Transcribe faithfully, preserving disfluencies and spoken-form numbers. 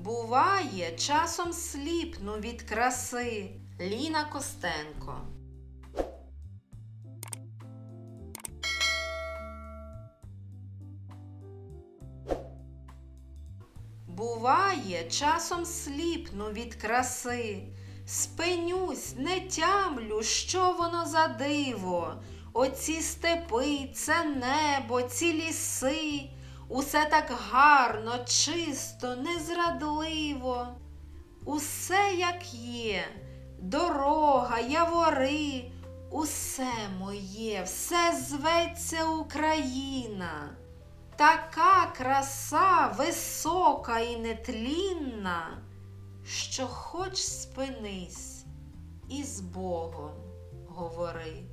Буває, часом сліпну від краси. Ліна Костенко. Буває, часом сліпну від краси. Спинюсь, не тямлю, що воно за диво. Оці степи, це небо, ці ліси. Усе так гарно, чисто, незрадливо. Усе як є, дорога, явори. Усе моє, все зветься Україна. Така краса висока і нетлінна, що хоч спинись і з Богом говори.